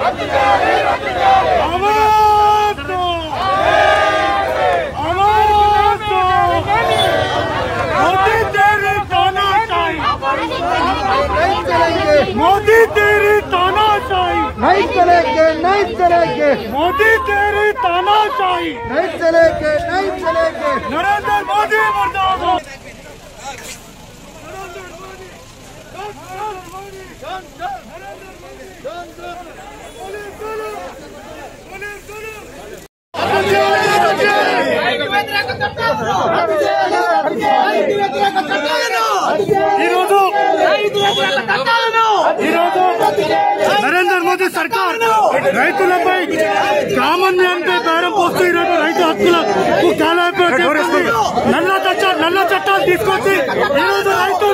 मोदी तेरी तानाशाही नहीं चलेंगे, नहीं चलेंगे। मोदी तेरी तानाशाही नहीं चलेंगे, नहीं चलेंगे। नरेंद्र मोदी मुर्दाबाद। నరేంద్ర మోదీ సర్కార్ రైతులపై కామన్యంపై బేరం పోస్తూ ఈరోజు రైతు హక్కులకు కాలపై నల్ల చట్టాలు తీసుకొచ్చి ఈరోజు రైతు